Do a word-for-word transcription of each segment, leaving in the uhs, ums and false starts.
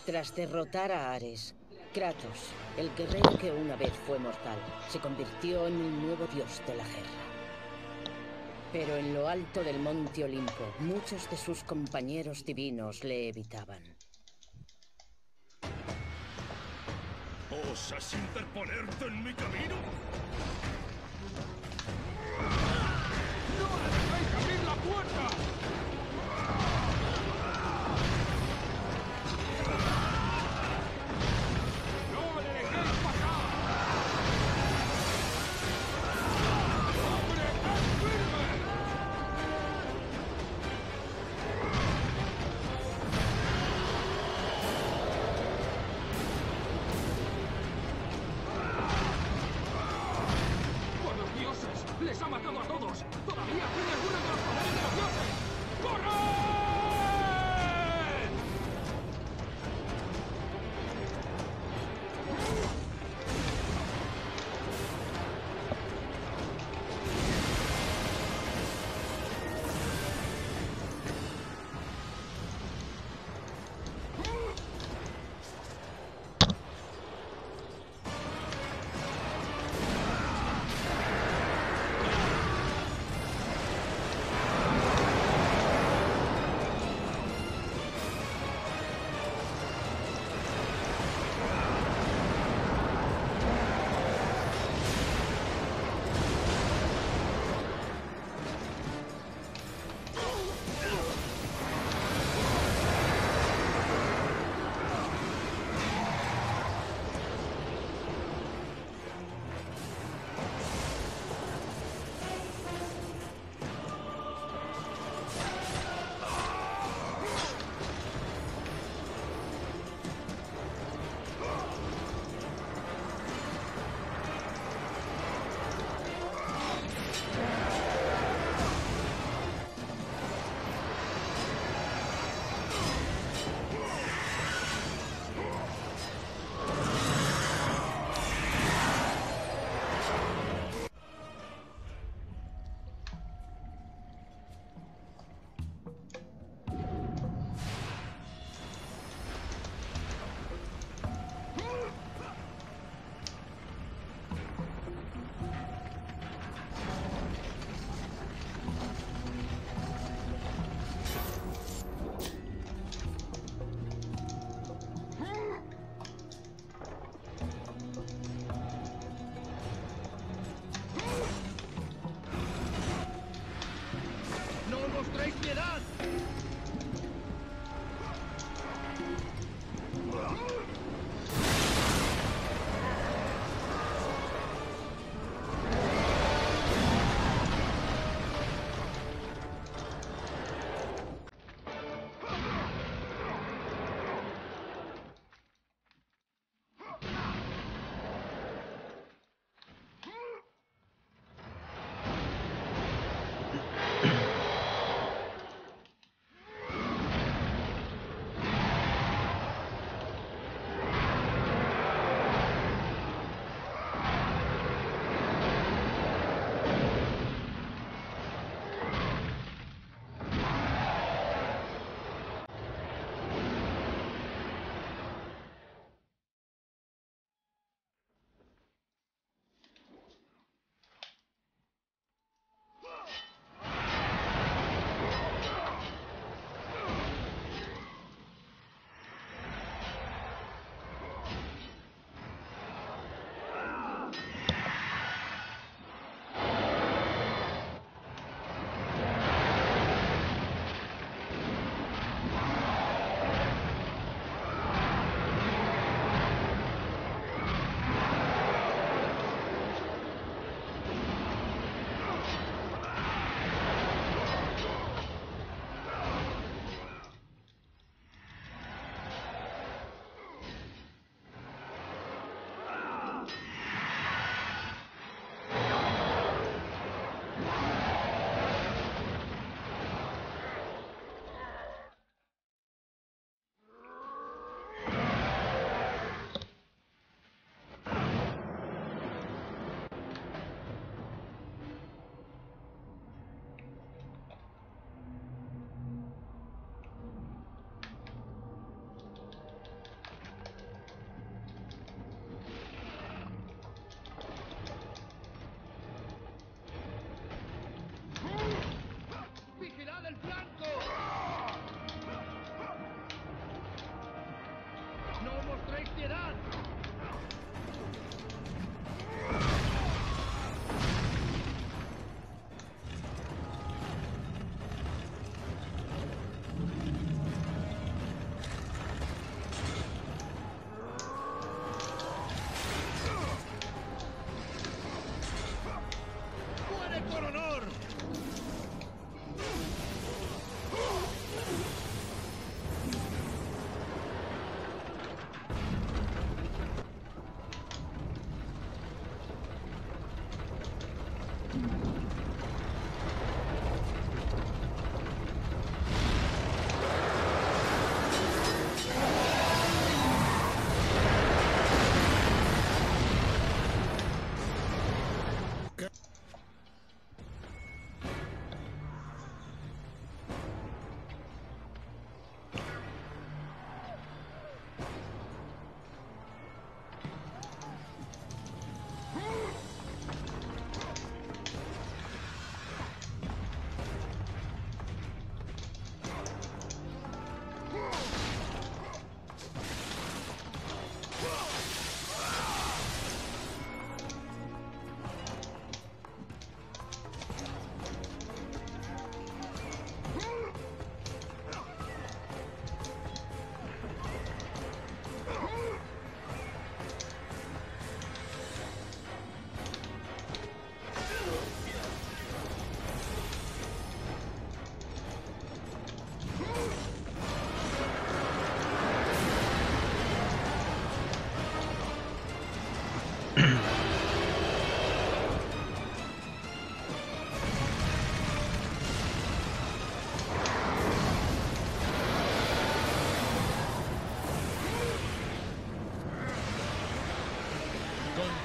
Tras derrotar a Ares, Kratos, el guerrero que una vez fue mortal, se convirtió en el nuevo dios de la guerra. Pero en lo alto del monte Olimpo, muchos de sus compañeros divinos le evitaban. ¿Osas interponerte en mi camino? ¡No le dejéis abrir la puerta! ¡No le dejéis pasar! ¡Hombre, es firme! ¡Por los dioses! ¡Les ha matado a todos! ¡Todavía tiene alguno de los poderes de los dioses! ¡Corre!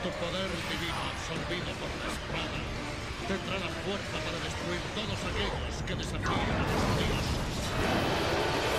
Tu poder divino absorbido por la espada tendrá la fuerza para destruir todos aquellos que desafíen a los dioses.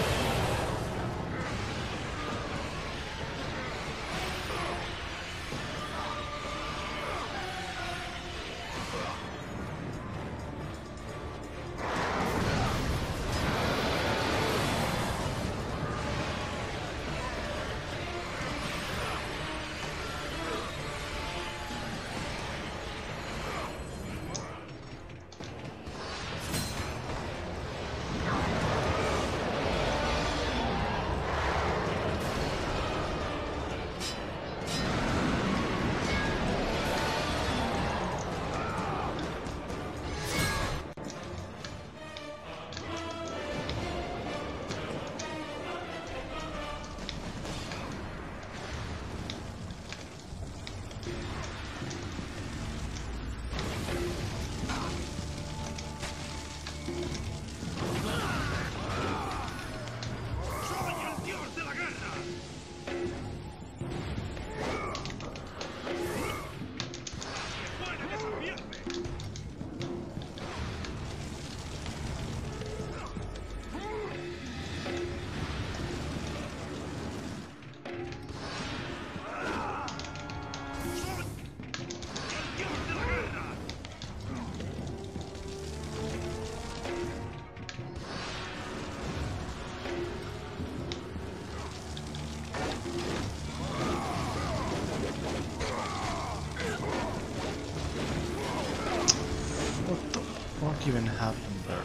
What even happened there?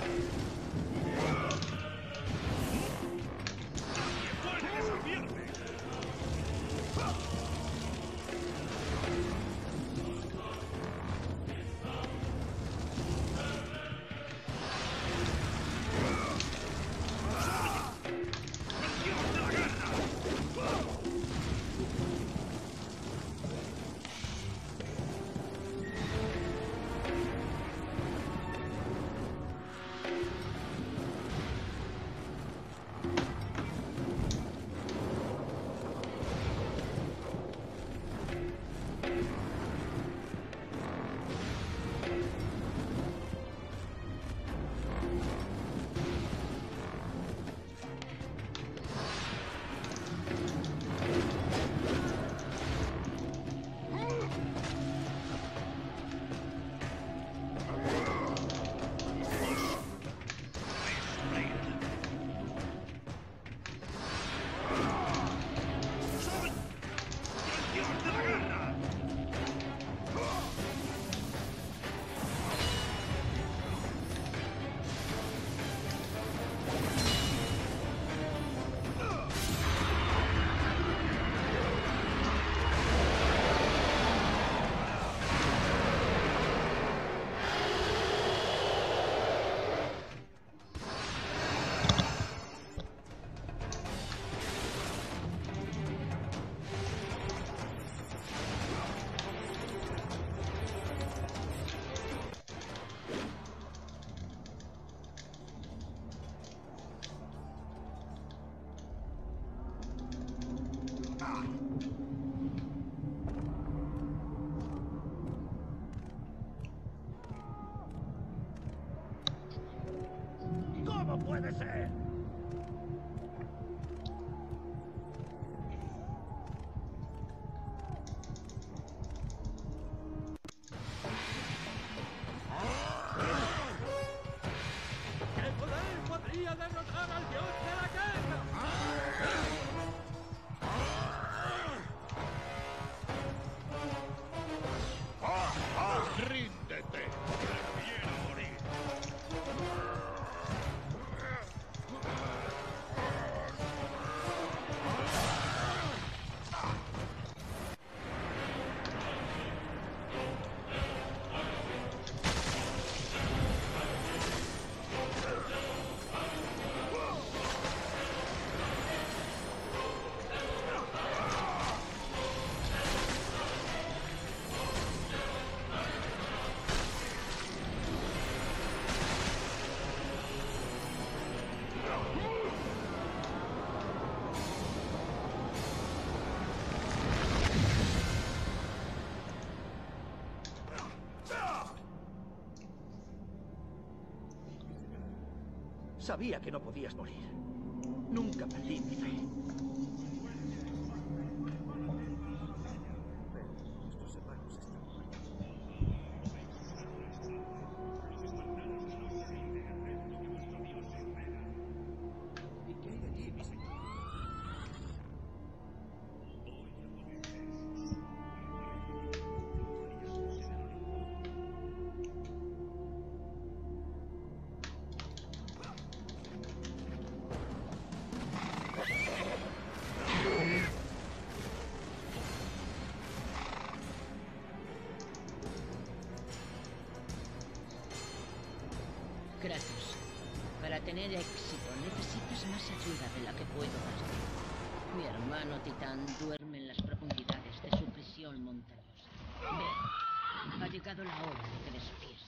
¿Cómo puede ser? ¿Qué poder podría derrotar al dios de la guerra? ¡Ríndete! ¡Prefiero morir! Sabía que no podías morir. Nunca perdí mi fe. Estos hermanos están muertos. ¿Y qué hay de ti, mi señor? Kratos, para tener éxito necesitas más ayuda de la que puedo darte. Mi hermano Titán duerme en las profundidades de su prisión montañosa. Ve, ha llegado la hora de que despierte.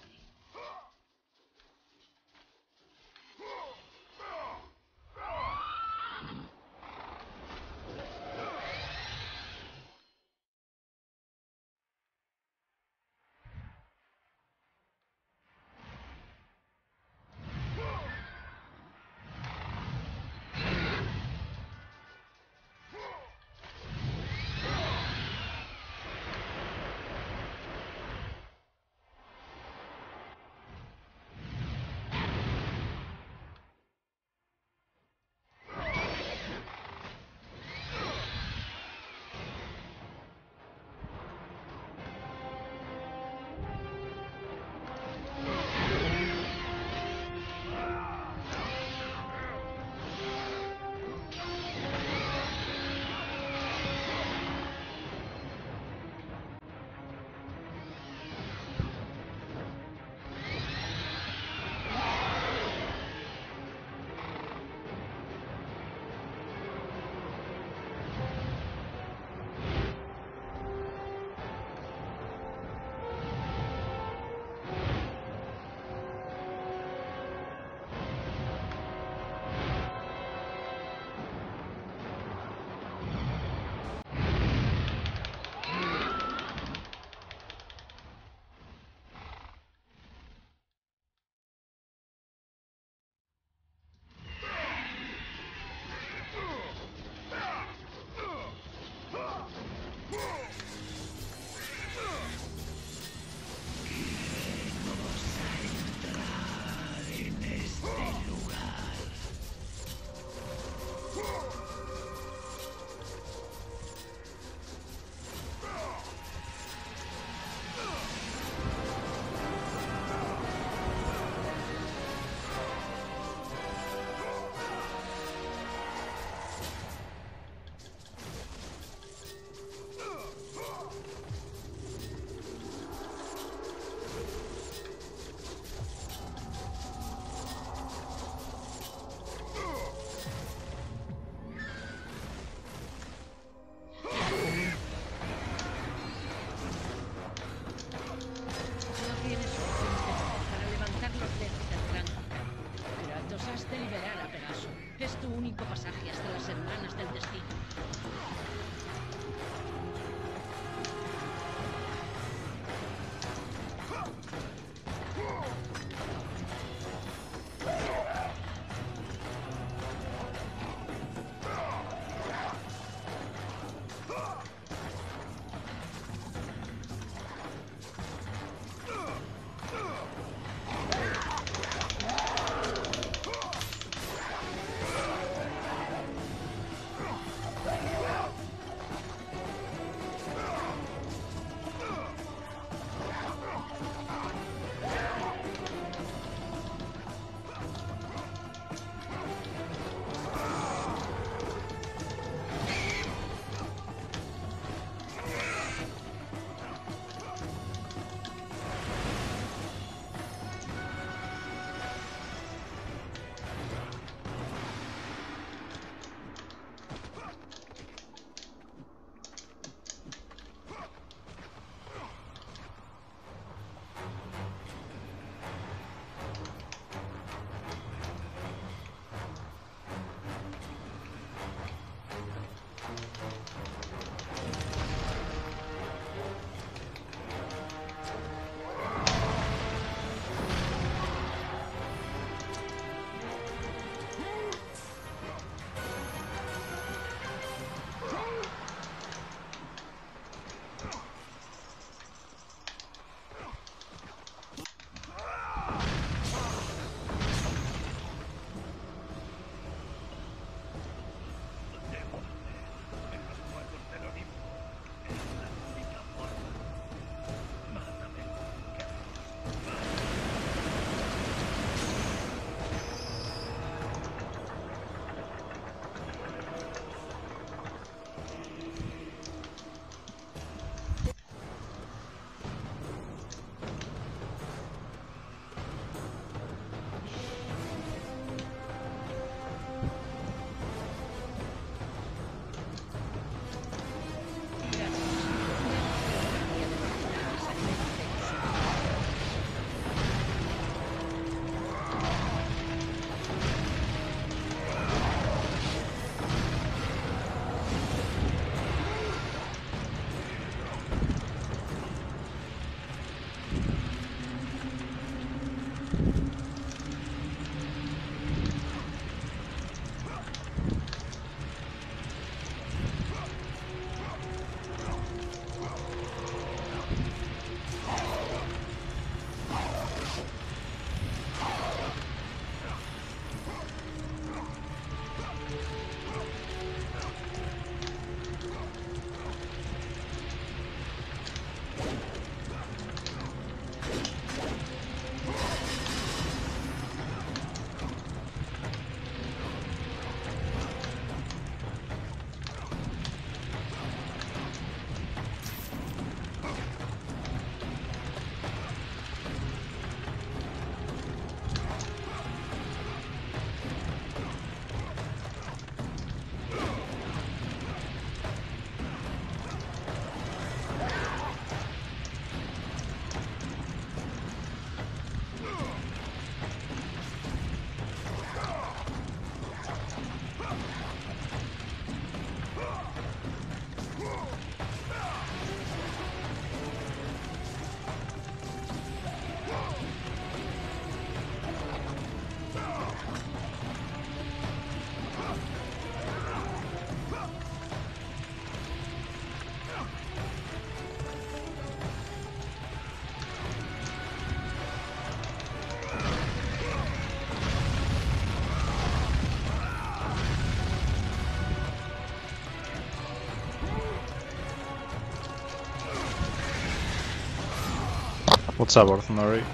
What's up, Orthanari?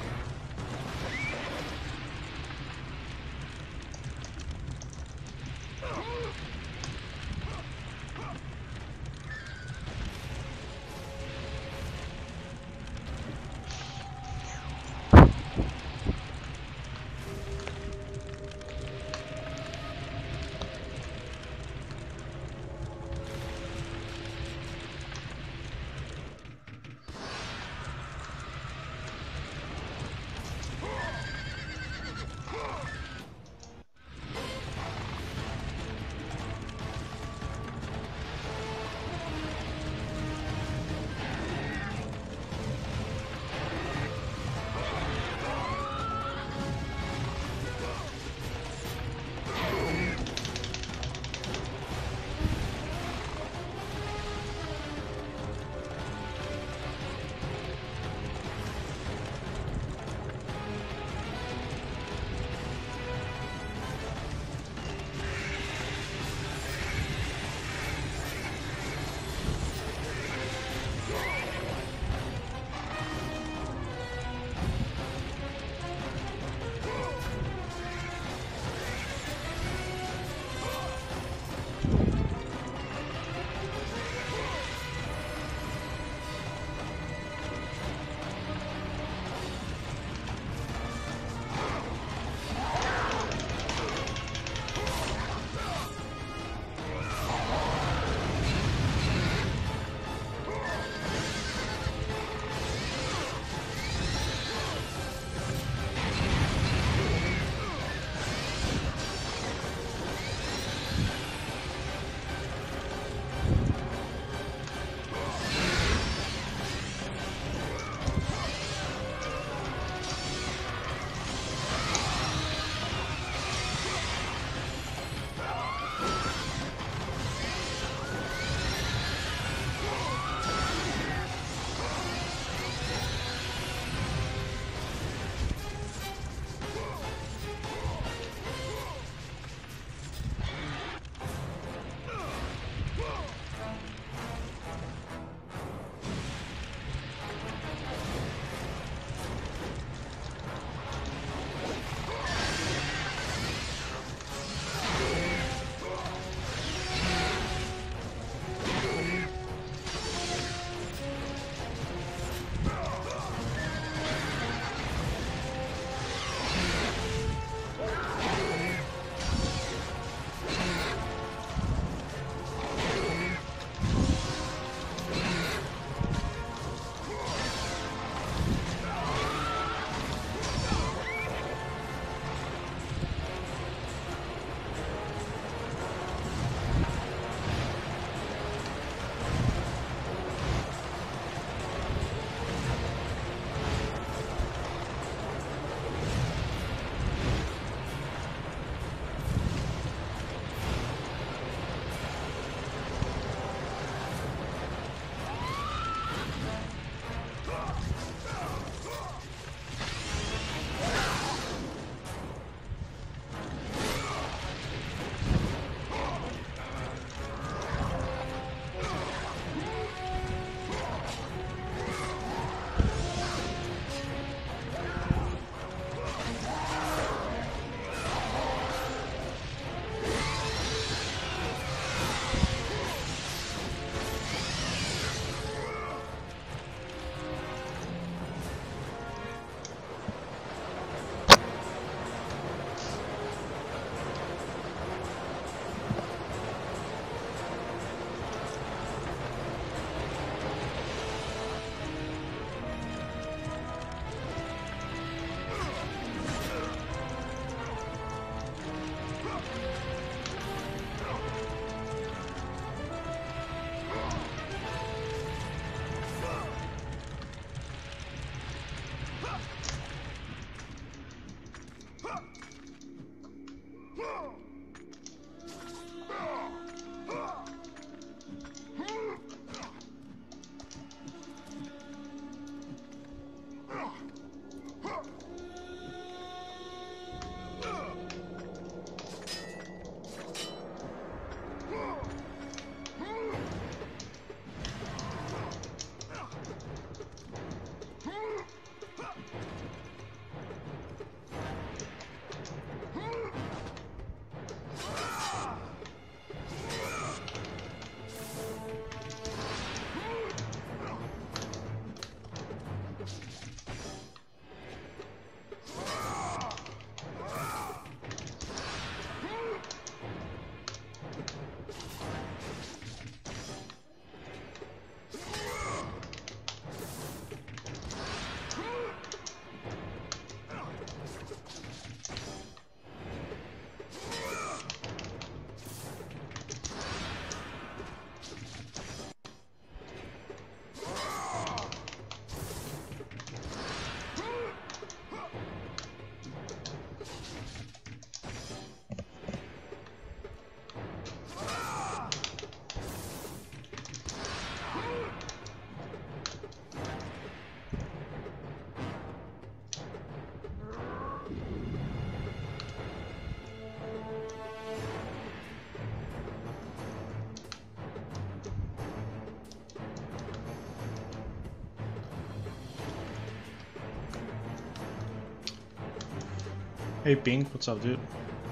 Hey Pink, what's up, dude?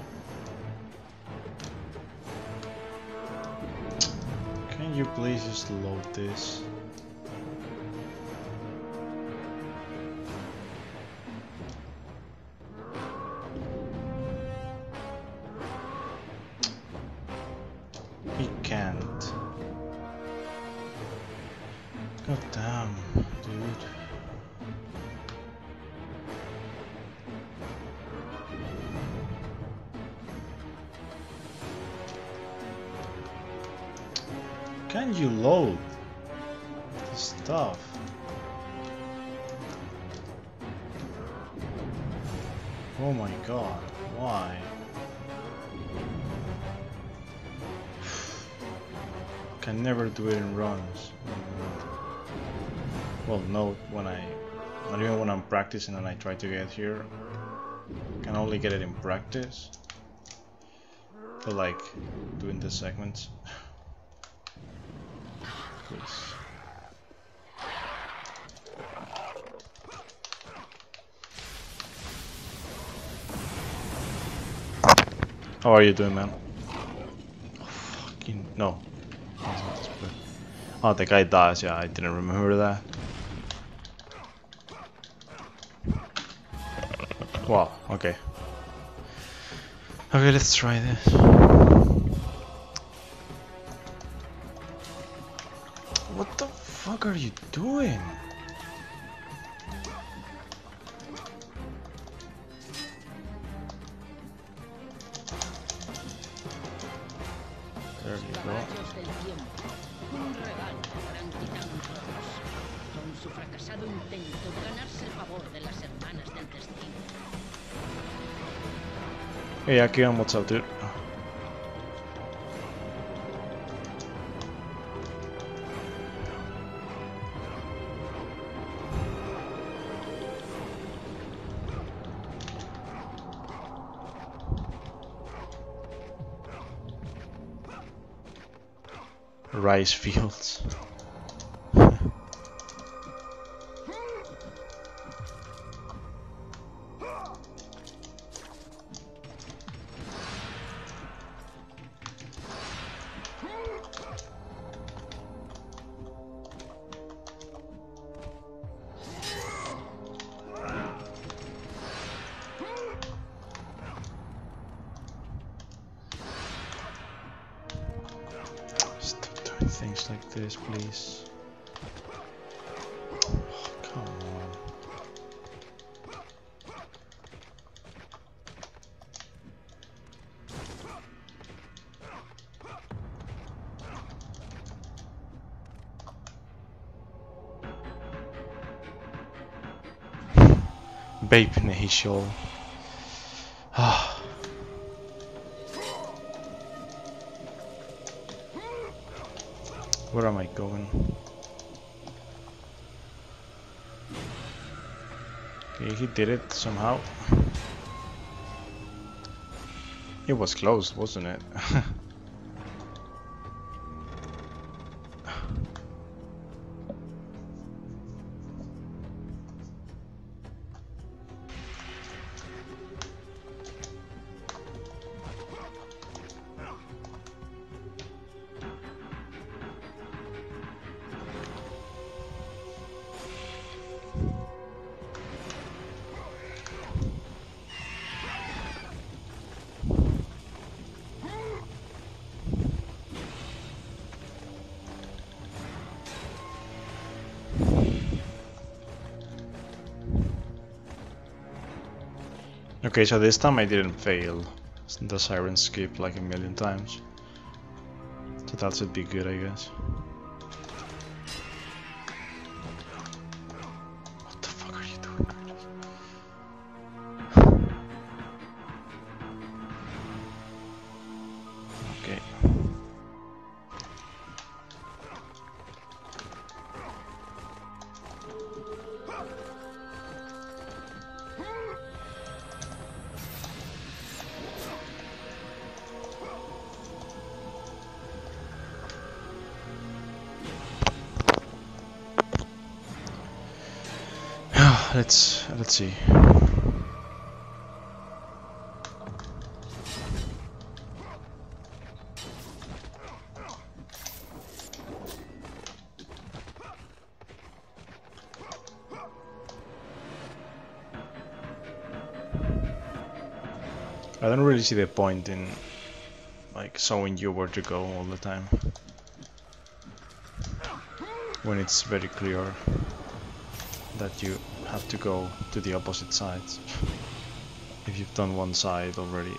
Can you please just load this? He can't. God damn, dude. Can you load the stuff? Oh my god, why? Can never do it in runs. Well, no, when I, not even when I'm practicing and I try to get here. Can only get it in practice. But like, doing the segments. Please. How are you doing, man? Oh, fucking no. Oh, the guy dies. Yeah, I didn't remember that. Wow. Okay. Okay, let's try this. What the fuck are you doing? There you go. Rayos del tiempo. Un regalo para Titancross. Con su fracasado intento de ganarse el favor de las hermanas del destino. Hey, Akian, what's up, dude? Rice fields. Things like this, please. Oh, come on. Babe Nation. Ah. Where am I going? Okay, he did it somehow. It was close, wasn't it? Okay, so this time I didn't fail the siren skip like a million times. So that should be good, I guess. What the fuck are you doing? Okay. let's let's see. I don't really see the point in like showing you where to go all the time when it's very clear that you have to go to the opposite sides if you've done one side already.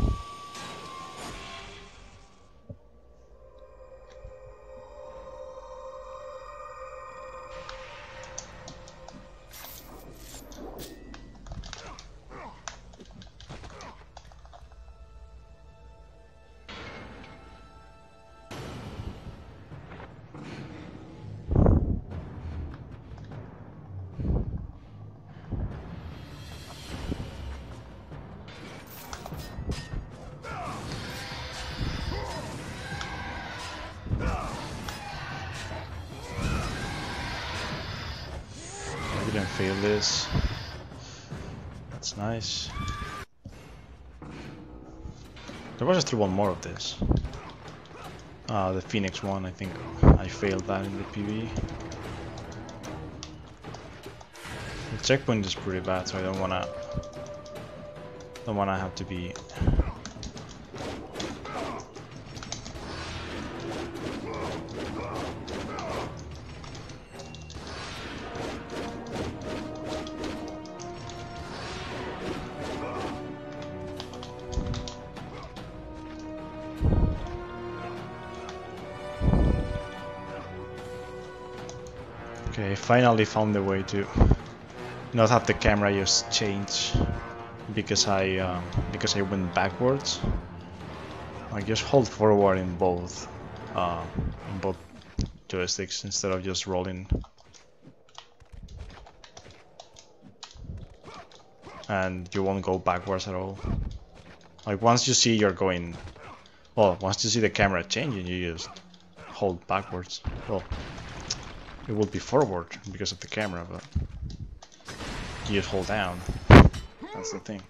Fail this. That's nice. There was still one more of this. Ah, uh, the Phoenix one. I think I failed that in the P V. The checkpoint is pretty bad, so I don't wanna don't wanna have to be. Okay, I finally found a way to not have the camera just change because I uh, because I went backwards. I just hold forward in both uh, in both joysticks instead of just rolling. And you won't go backwards at all. Like once you see you're going, well, once you see the camera changing, you just hold backwards. Well. It will be forward because of the camera, but you just hold down. That's the thing.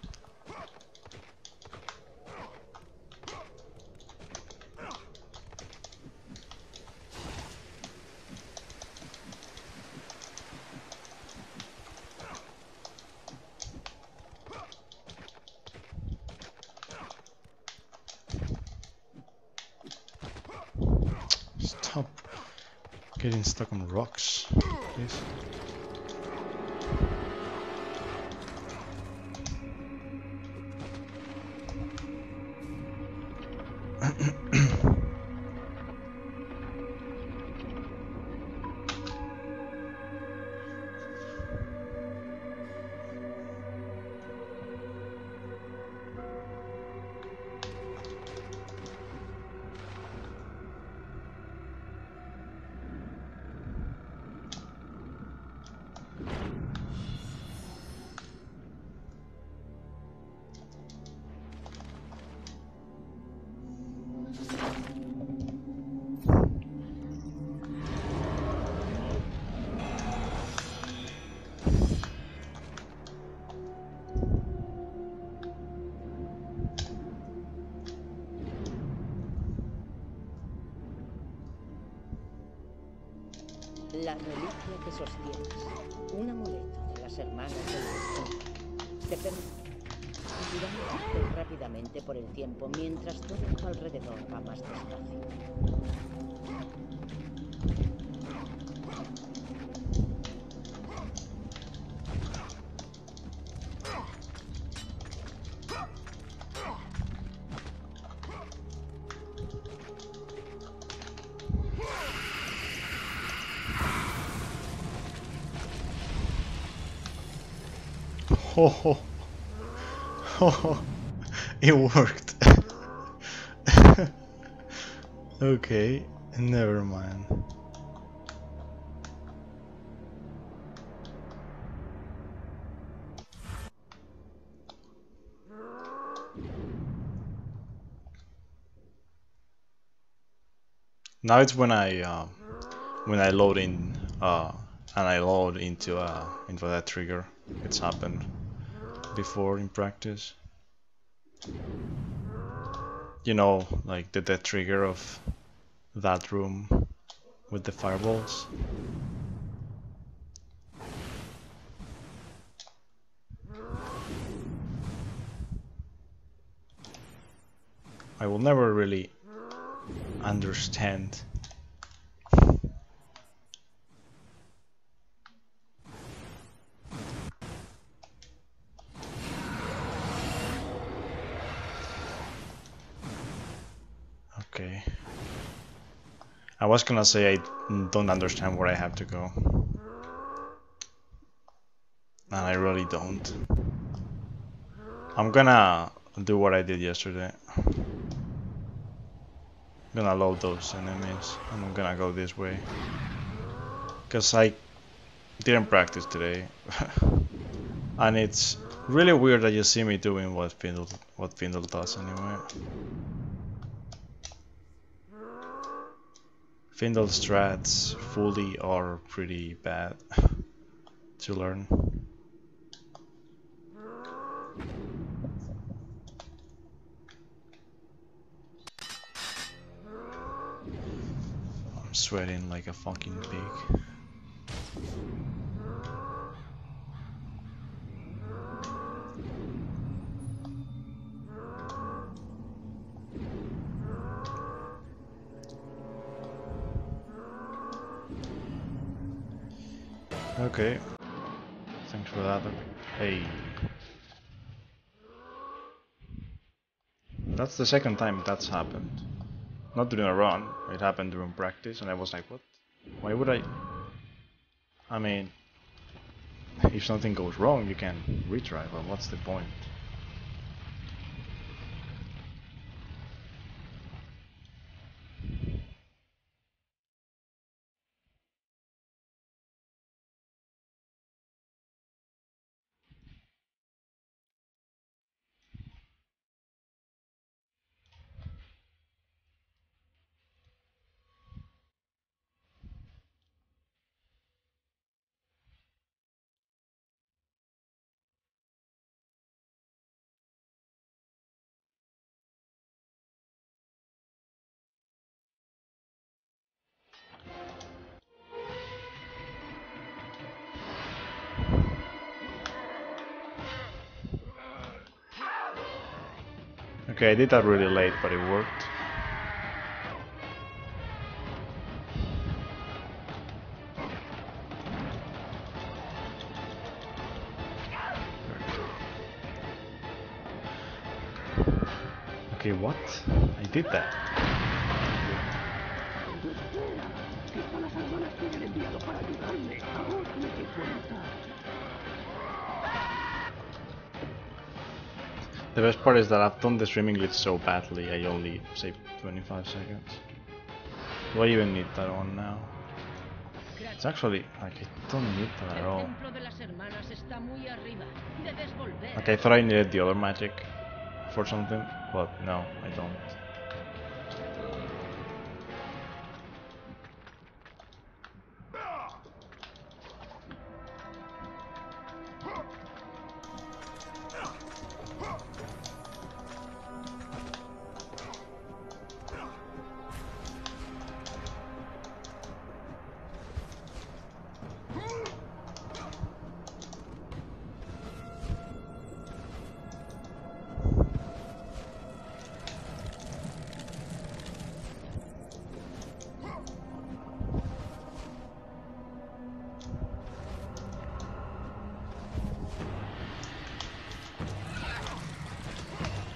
Stop getting stuck on rocks, please. La reliquia que sostienes, un amuleto de las hermanas del destino, te permite girar rápidamente por el tiempo mientras todo a tu alrededor va más despacio. Oh, oh. Oh, it worked. Okay, never mind. Now it's when I uh, when I load in uh, and I load into uh, into that trigger. It's happened before in practice. You know, like the death trigger of that room with the fireballs. I will never really understand. Okay. I was gonna say I don't understand where I have to go. And I really don't. I'm gonna do what I did yesterday. I'm gonna load those enemies and I'm gonna go this way. Cause I didn't practice today. And it's really weird that you see me doing what Findle, what Findle does anyway. Findle strats fully are pretty bad to learn. I'm sweating like a fucking pig. Okay, thanks for that. Hey, that's the second time that's happened. Not during a run, it happened during practice, and I was like, what? Why would I? I mean, if something goes wrong, you can retry, but what's the point? Okay, I did that really late, but it worked. Okay, what? I did that. The best part is that I've done the streaming glitch so badly, I only saved twenty-five seconds. Do I even need that one now? It's actually, like, I don't need that at all. Like, I thought I needed the other magic for something, but no, I don't.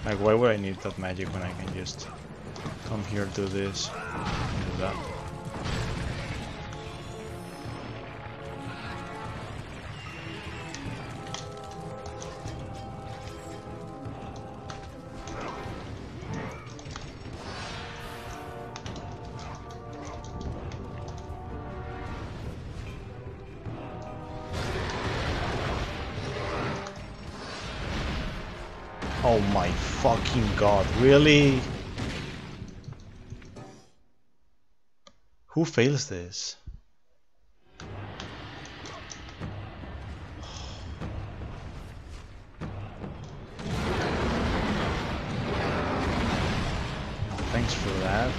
Like, why would I need that magic when I can just come here, do this, and do that? Oh my fucking god, really? Who fails this? Thanks for that.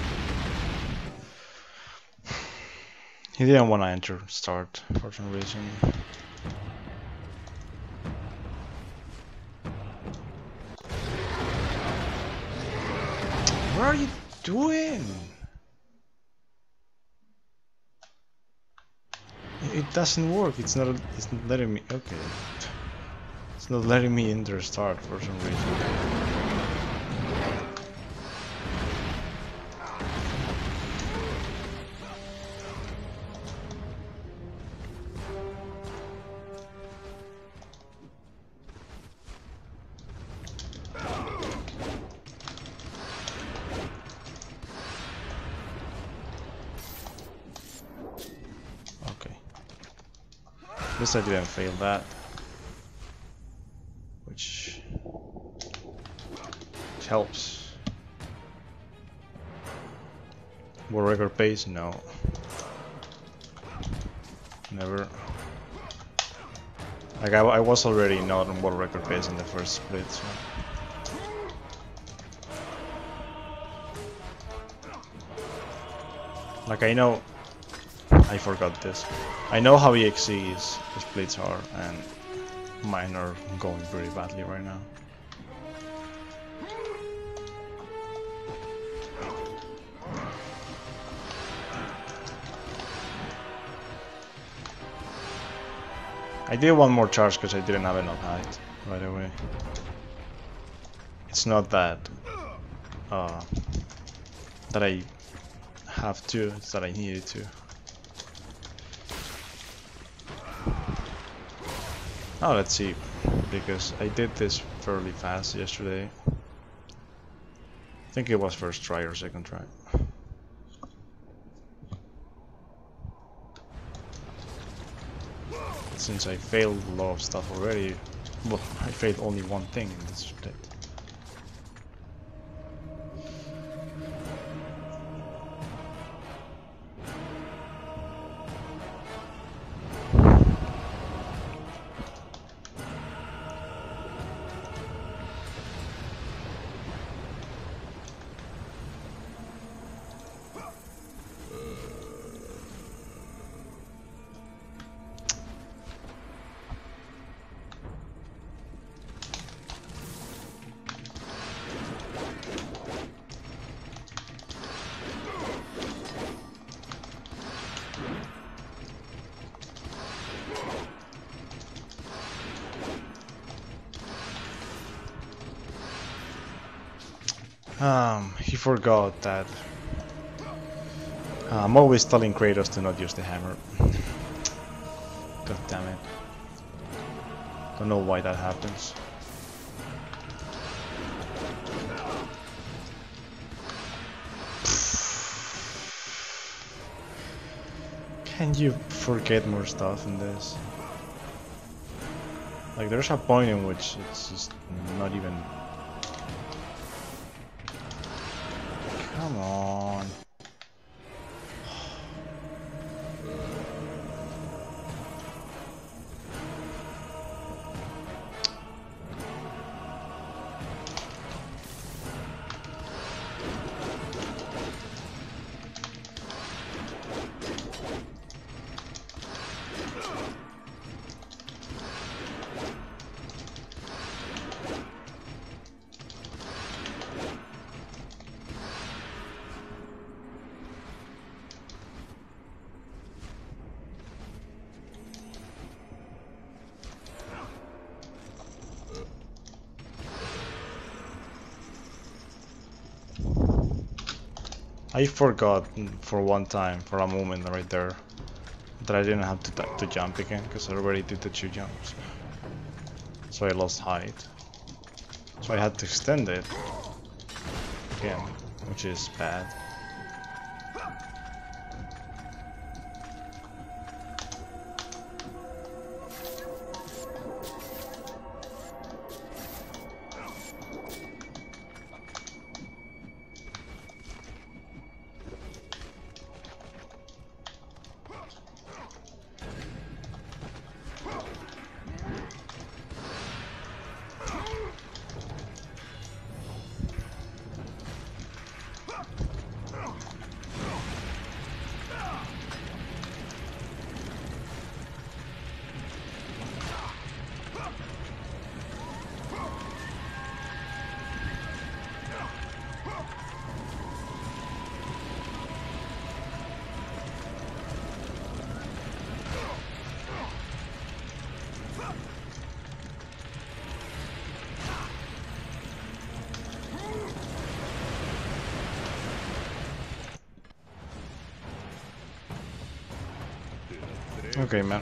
He didn't want to enter start for some reason. What are you doing? It doesn't work. It's not. It's not letting me. Okay. It's not letting me enter start for some reason. At least I didn't fail that, which, which helps. World record pace? No. Never. Like I, I was already not on world record pace in the first split, so. Like I know. I forgot this. I know how E X E's splits are, and mine are going pretty badly right now. I did one more charge because I didn't have enough height, by the way. It's not that uh, that I have to, it's that I needed to. Oh, let's see, because I did this fairly fast yesterday. I think it was first try or second try. Since I failed a lot of stuff already, well, I failed only one thing in this split. Um, he forgot that uh, I'm always telling Kratos to not use the hammer. God damn it. Don't know why that happens. Can you forget more stuff in this? Like, there's a point in which it's just not even... Come on. I forgot for one time, for a moment right there, that I didn't have to, to jump again, because I already did the two jumps. So I lost height. So I had to extend it again, which is bad. Okay, man.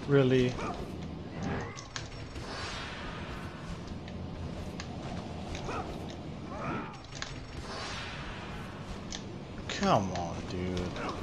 Really? Come on, dude.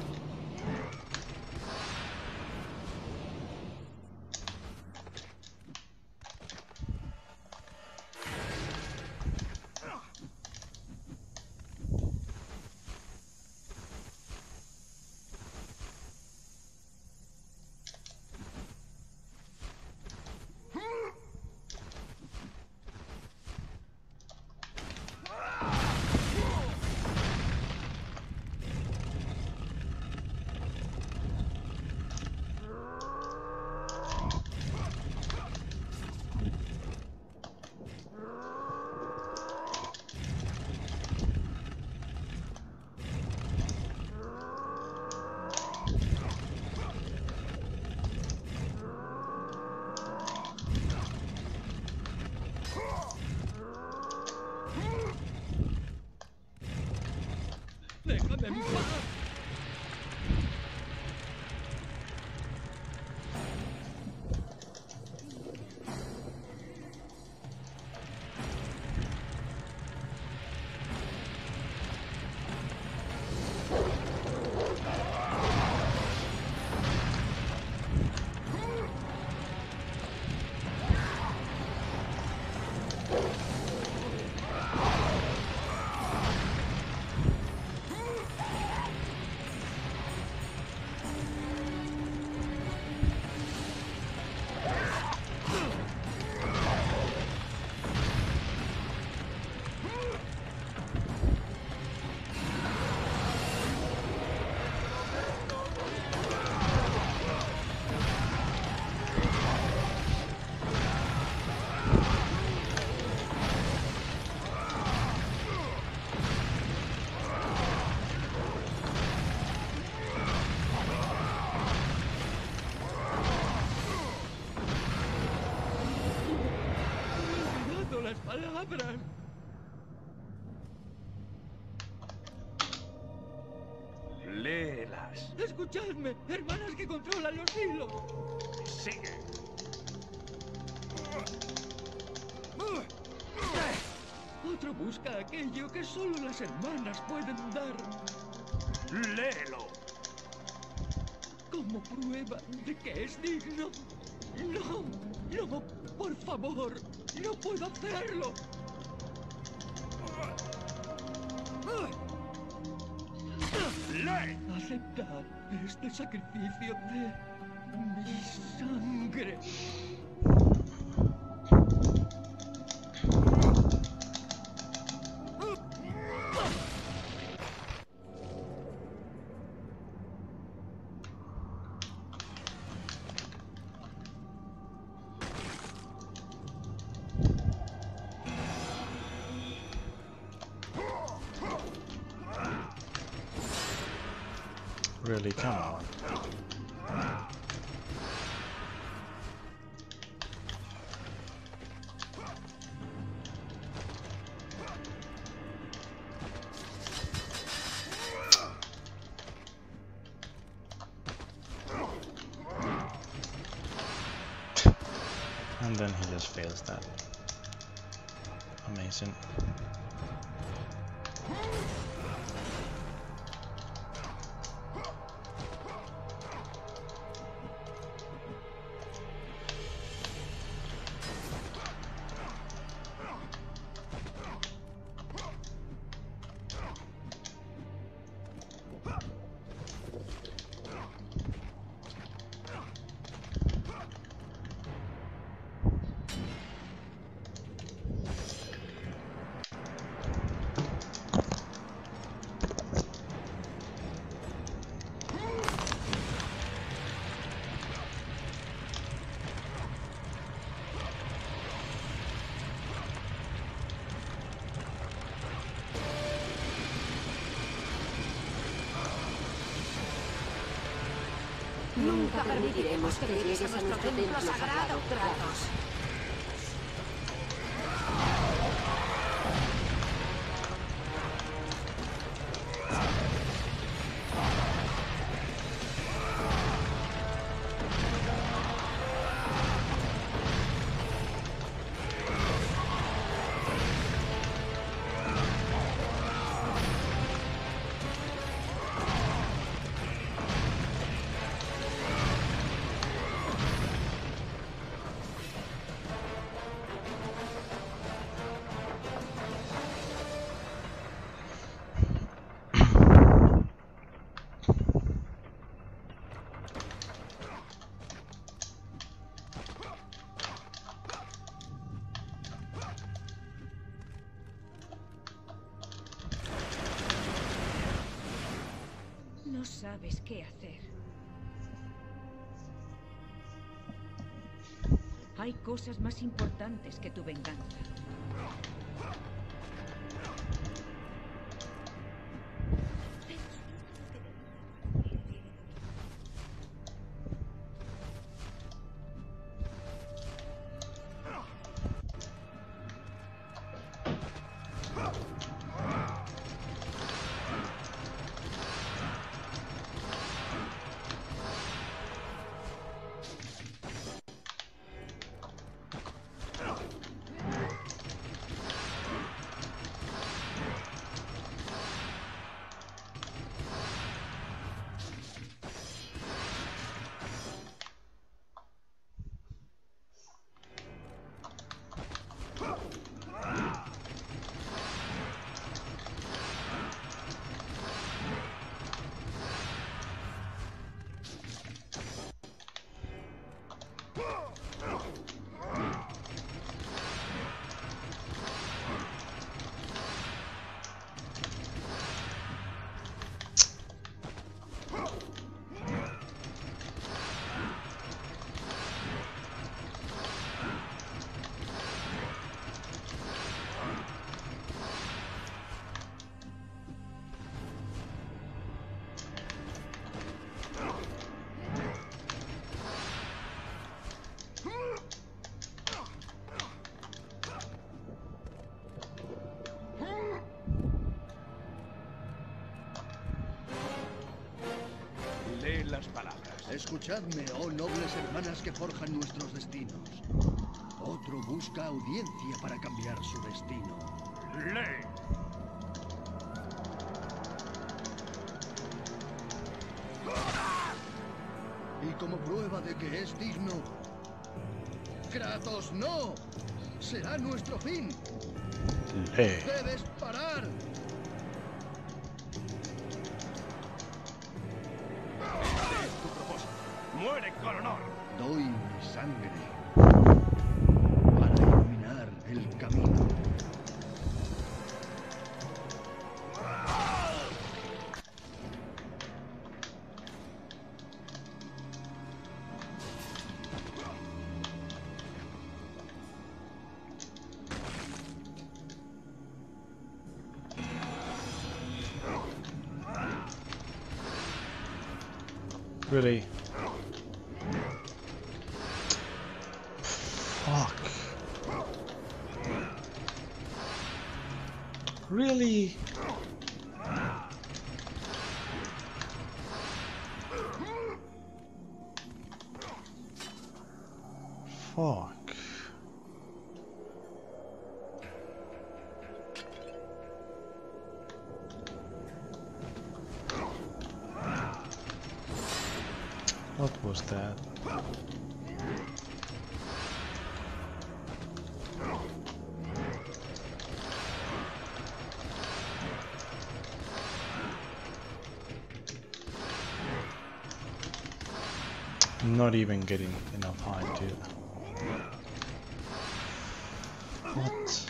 ¡Déjame en paz! Las palabras. Léelas. Escuchadme, hermanas que controlan los hilos. Sigue. Otro busca aquello que solo las hermanas pueden dar. Léelo. Como prueba de que es digno. No, no, por favor, no puedo hacerlo. ¡Lee! Aceptad este sacrificio de mi sangre. Really, come on. And then he just fails that. Amazing. Nunca permitiremos que llegues a nuestro templo sagrado, Kratos. sabes qué hacer. Hay cosas más importantes que tu venganza. Lee las palabras. Escuchadme, oh nobles hermanas que forjan nuestros destinos. Otro busca audiencia para cambiar su destino. Lee. Y como prueba de que es digno, Kratos no. Será nuestro fin. Lee. Debes parar. Tu propósito. Muere con honor. Doy mi sangre para iluminar el camino. Really? Fuck. Really? Fuck. What was that? I'm not even getting enough height, dude. What?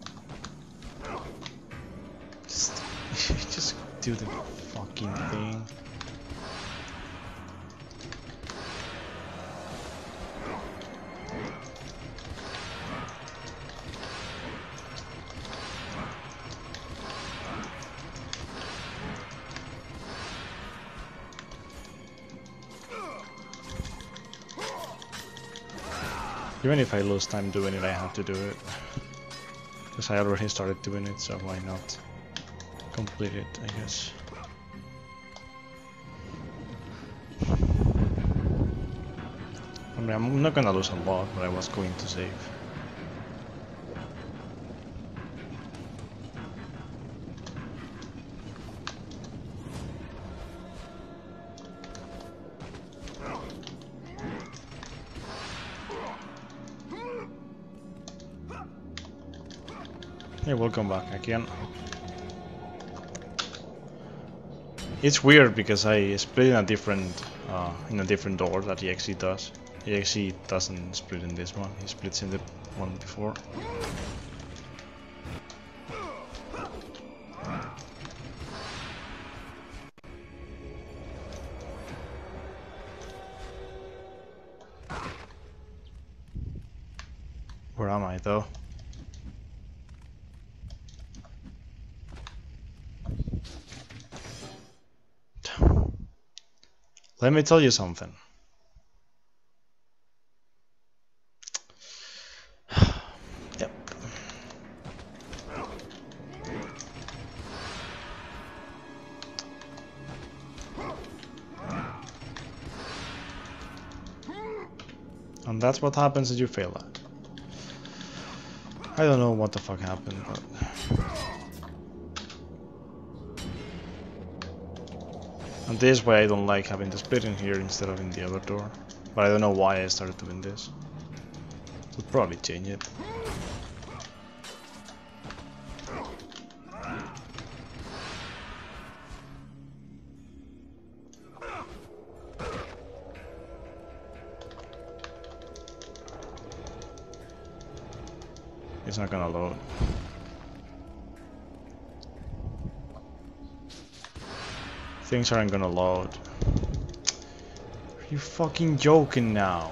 Just, just do the fucking thing. Even if I lose time doing it, I have to do it. Because I already started doing it, so why not complete it, I guess. I mean, I'm not gonna lose a lot, but I was going to save. Yeah, we'll come back again. It's weird because I split in a different uh, in a different door that E X E does. E X E doesn't split in this one; he splits in the one before. Where am I though? Let me tell you something. Yep. And that's what happens if you fail that. I don't know what the fuck happened, but... And this is why I don't like having the split in here instead of in the other door. But I don't know why I started doing this. Would probably change it. It's not gonna load. Things aren't gonna load. Are you fucking joking now?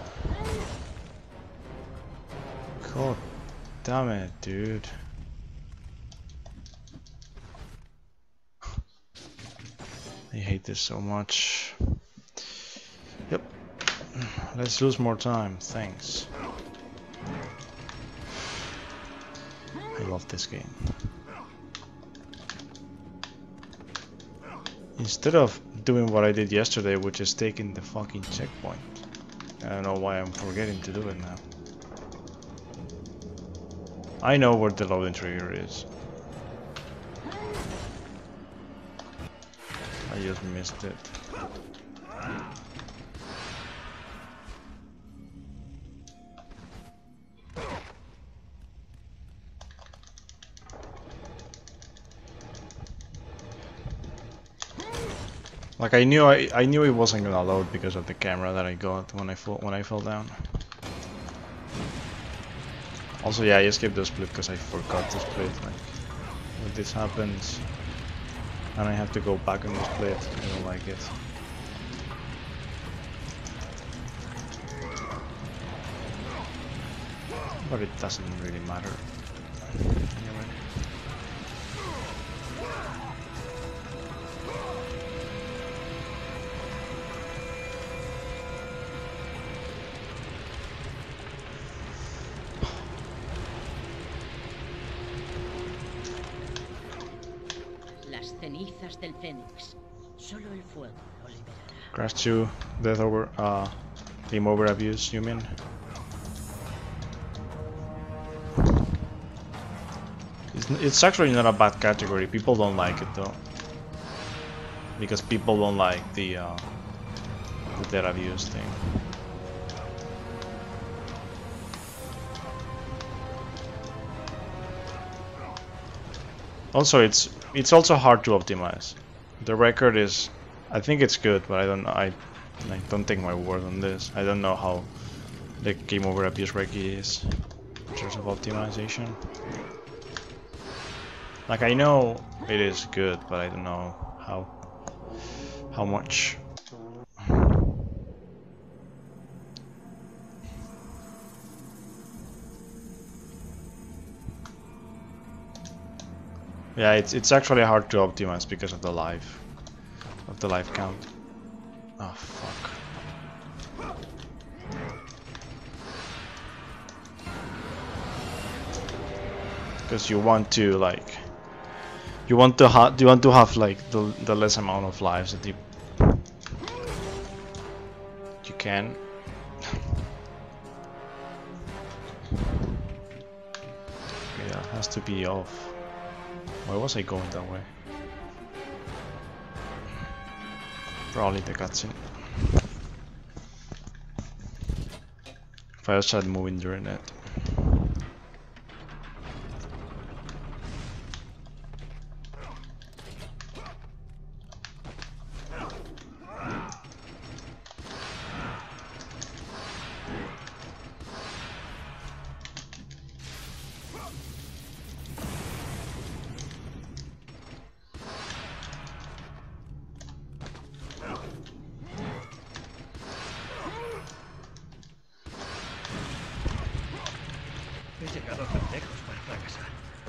God damn it, dude. I hate this so much. Yep. Let's lose more time. Thanks. I love this game. Instead of doing what I did yesterday, which is taking the fucking checkpoint. I don't know why I'm forgetting to do it now. I know where the loading trigger is. I just missed it. Like I knew I I knew it wasn't gonna load because of the camera that I got when I fall when I fell down. Also, yeah, I skipped the split because I forgot to split. Like, when this happens, and I have to go back on the split, I don't like it. But it doesn't really matter. Anyway. Cenizas del Fénix. Solo el fuego lo liberará. Crash two, death over, uh, game over abuse, you mean? It's, it's actually not a bad category. People don't like it though, because people don't like the uh, the death abuse thing. Also, it's it's also hard to optimize. The record is, I think it's good, but I don't I, I don't take my word on this. I don't know how the game over abuse recce is in terms of optimization. Like I know it is good, but I don't know how how much. Yeah, it's it's actually hard to optimize because of the life, of the life count. Oh fuck. Because you want to like, you want to have you want to have like the the less amount of lives that you you can. Okay, that has to be off. Why was I going that way? Probably the cutscene. If I just tried moving during it. llegado tan lejos para fracasar.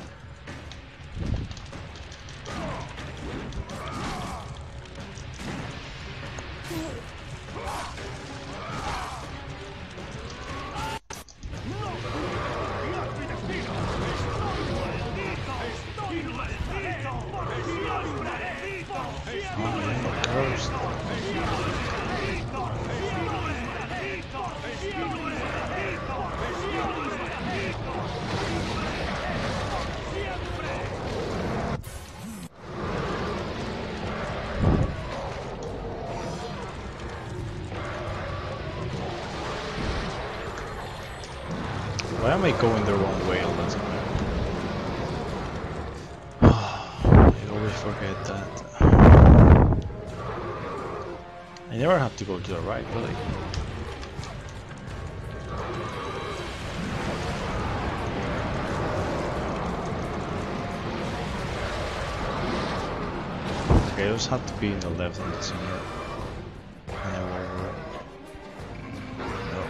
Why am I going the wrong way all the time? I always forget that. I never have to go to the right, really. Okay, I just have to be in the left and the center. And I will over. No.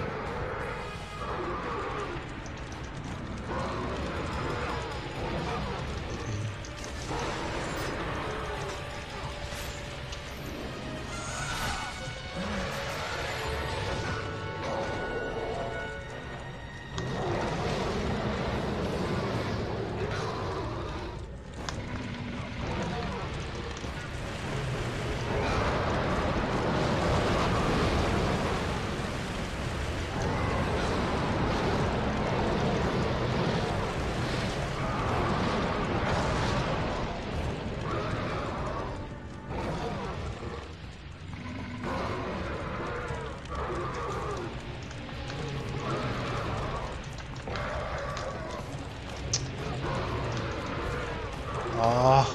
Ah.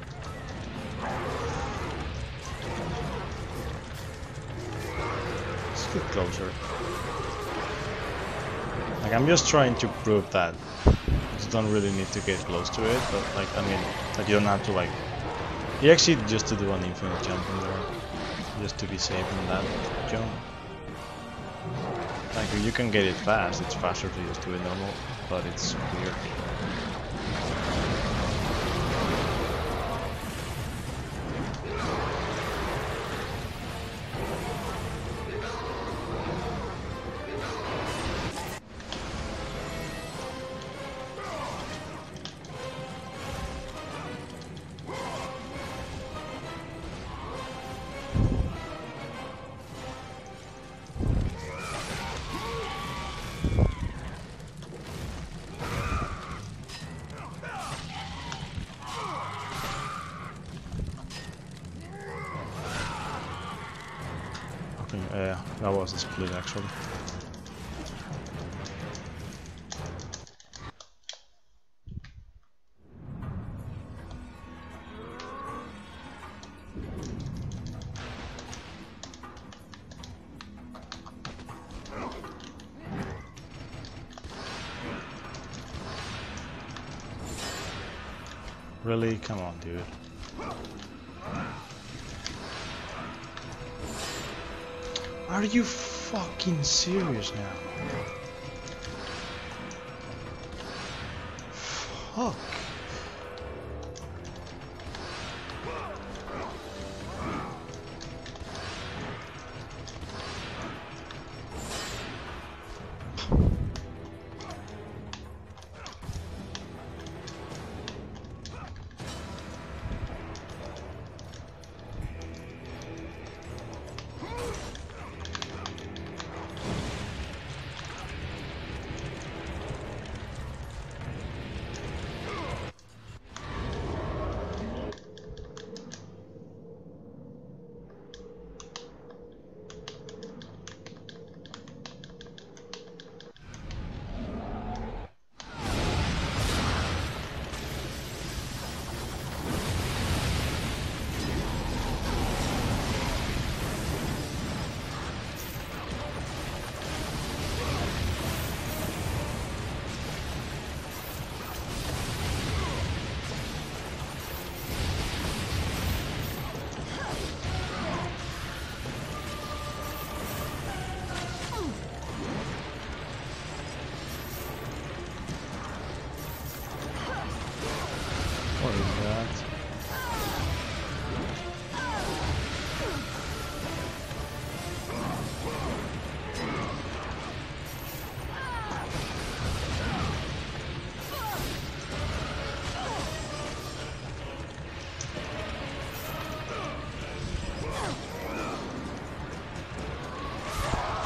Let's get closer. Like, I'm just trying to prove that you don't really need to get close to it, but like, I mean, like you don't have to like, you actually just to do an infinite jump in there, just to be safe in that jump. Like, you can get it fast, it's faster to just do it normal, but it's weird. Yeah, that was a split actually. Really? Come on, dude. Are you fucking serious now? Fuck.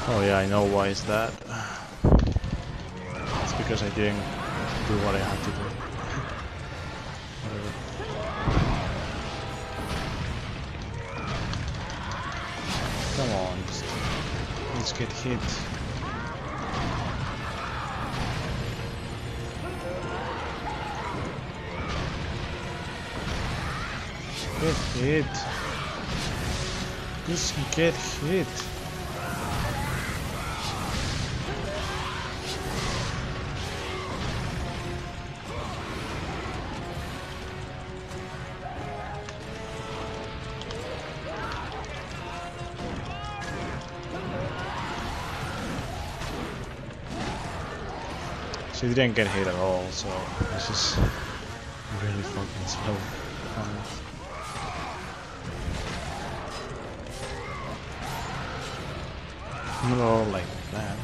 Oh yeah, I know why is that. It's because I didn't do what I had to do. Whatever. Come on, just let's get hit. Get hit. Just get hit. She didn't get hit at all, so it's just really fucking slow. Not all like that.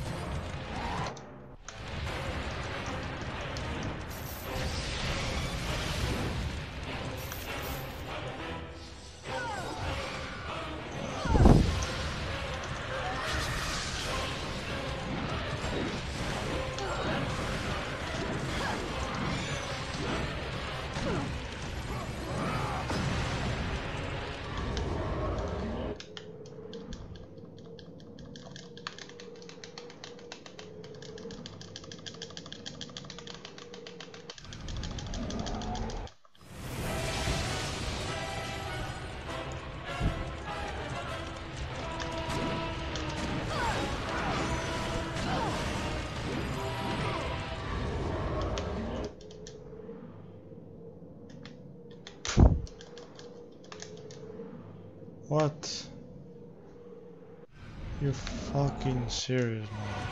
What? You fucking serious, man?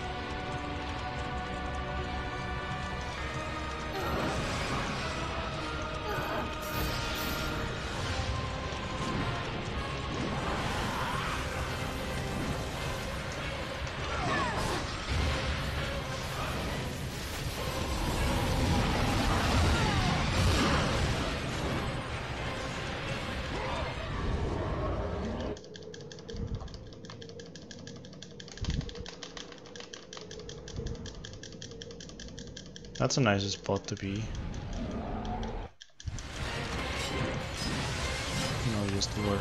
That's a nice spot to be. No, just where.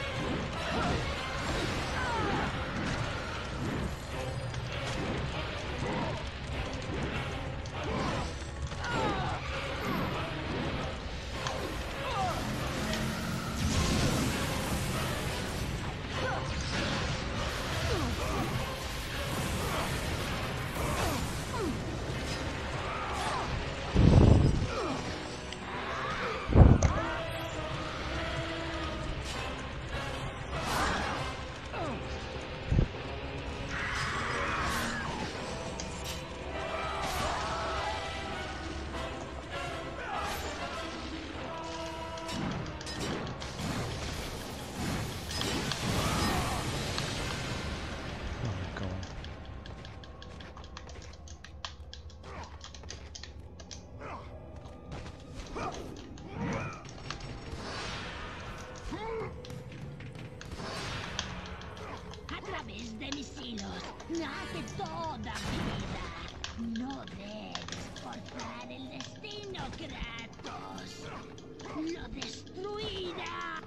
nace toda vida. No debes forzar el destino, Kratos. Lo destruirá.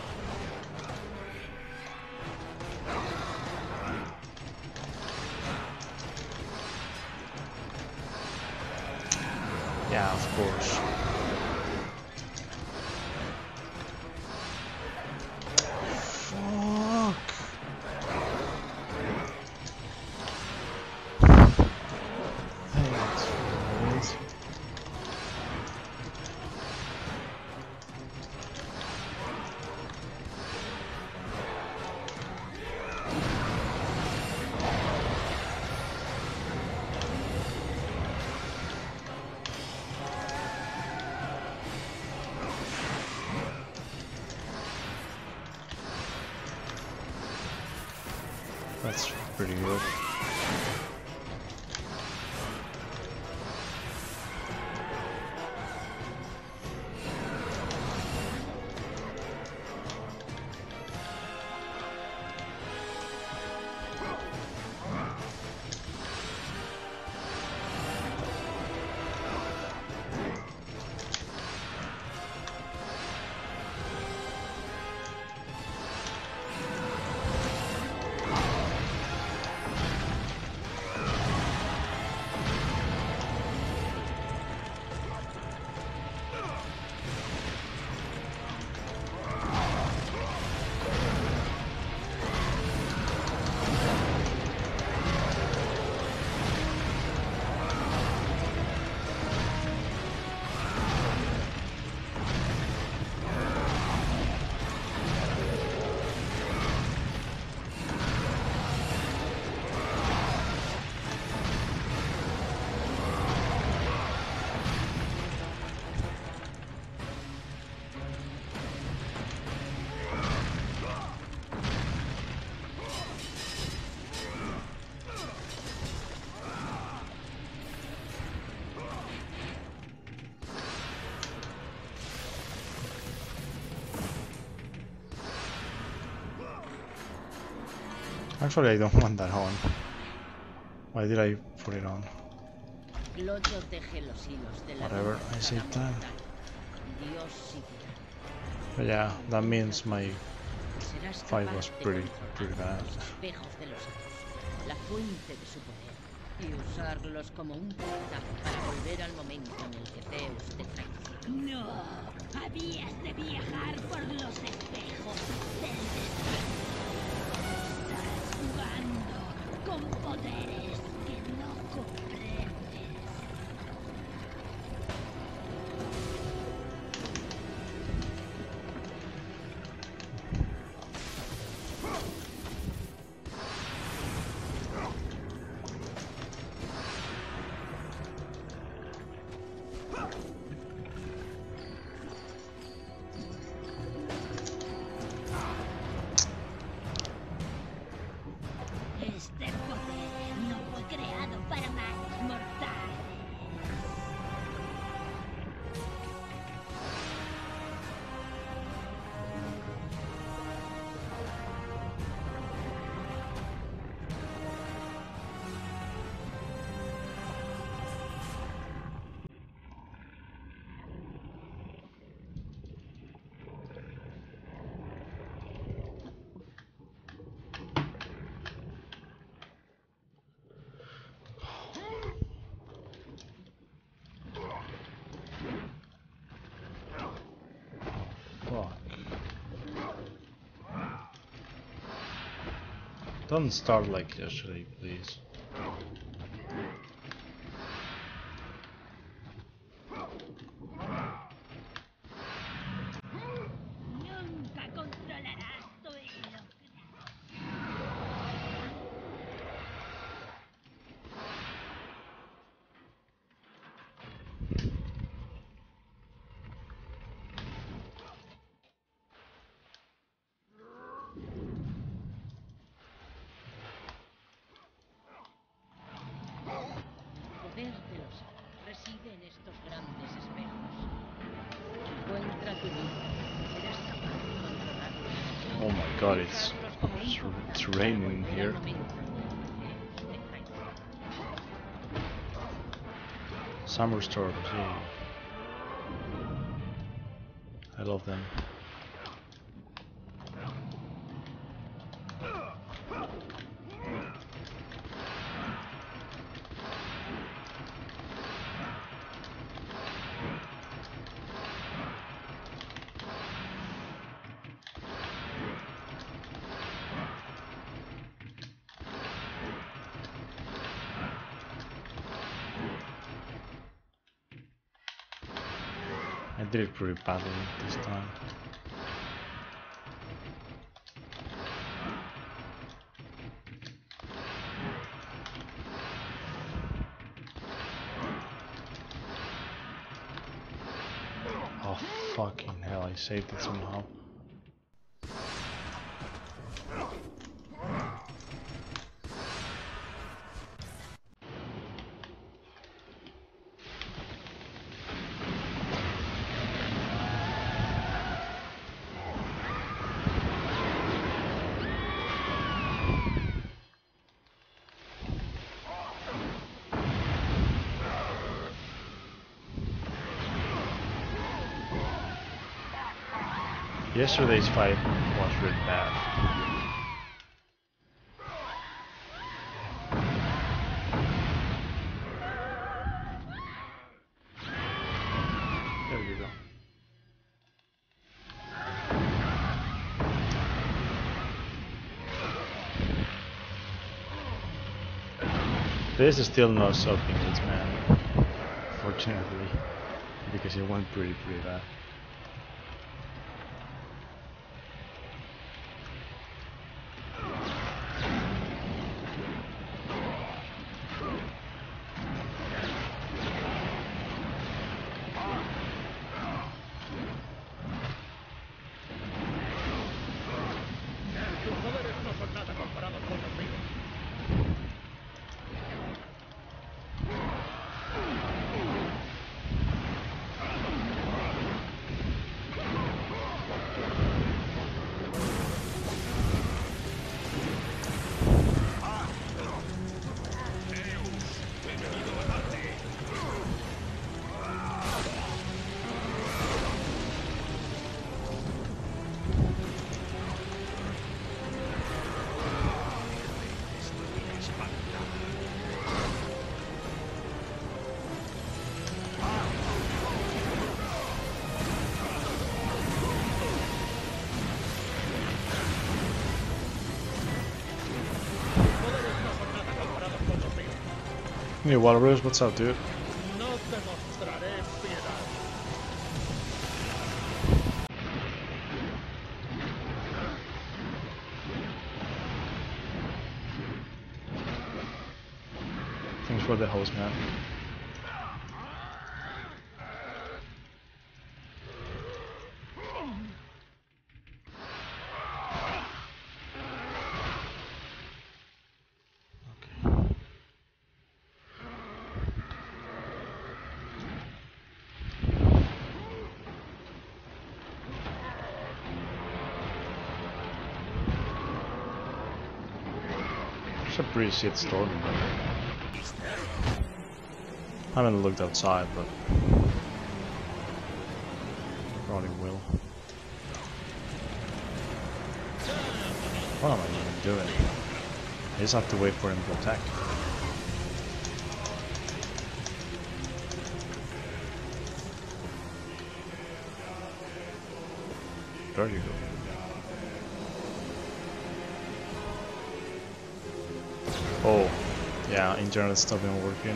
Yeah, of course. Fuck. That's right. That's pretty good. Actually, I don't want that on. Why did I put it on? Glodio teje los hilos de la Whatever, vida I say cada that. mortal. Dios seguirá. But yeah, that means my Serás fight capaz was de pretty, controlar pretty bad. los espejos de los hados, la fuente de su poder, y usarlos como un portal para volver al momento en el que Zeus te traicionó. No, habías de viajar por los espejos del destino. Estás jugando con poderes que no comprendes. Este poder no fue creado para más mortales. Fuck. Don't start like yesterday, please. Nunca controlarás tu hilo. El poder de los hados reside en estos grandes espejos. Encuentra tu vida, serás capaz de controlarlos. Oh my god, it's, Usarlos como un it's, portal it's para raining volver al here. momento en el que Zeus te traicionó. Summer storms, yeah. I love them. I did it pretty badly this time. Oh fucking hell, I saved it somehow. Yesterday's fight was really bad. There you go. This is still not stopping this man, fortunately, because it went pretty pretty bad. Tus poderes no son nada comparados con los míos. Hey Walrus, what's up, dude? No te mostraré piedad. Thanks for the host, man. It's a pretty shit storm. I haven't looked outside, but probably will. What am I even doing? I just have to wait for him to attack. There you go. Oh, yeah, internet stuff been working.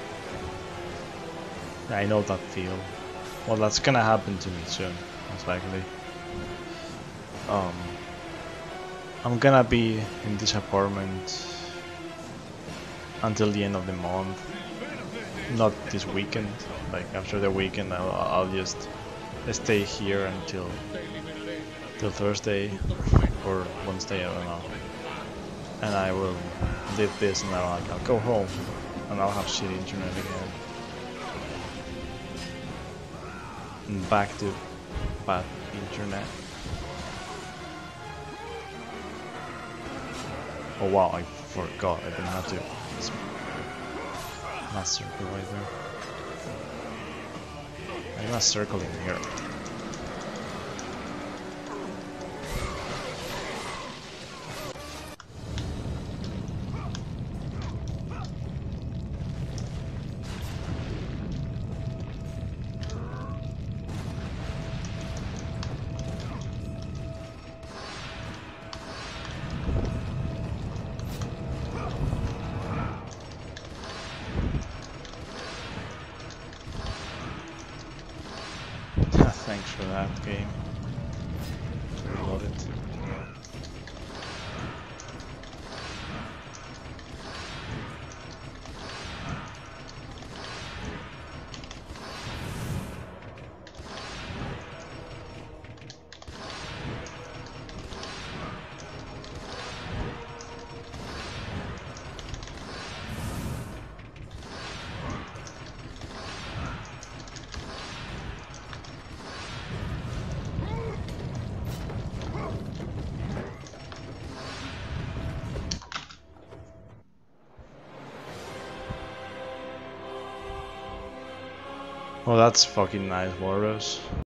Yeah, I know that feel. Well, that's gonna happen to me soon, most likely. Um, I'm gonna be in this apartment until the end of the month. Not this weekend. Like after the weekend, I'll, I'll just stay here until till Thursday or Wednesday. I don't know. And I will leave this, and I'll, I'll go home, and I'll have shitty internet again. And back to bad internet. Oh wow, I forgot I didn't have to. It's not circle right there. I'm not circling here. Thanks for that game. Reload it. Oh, that's fucking nice, Walrus.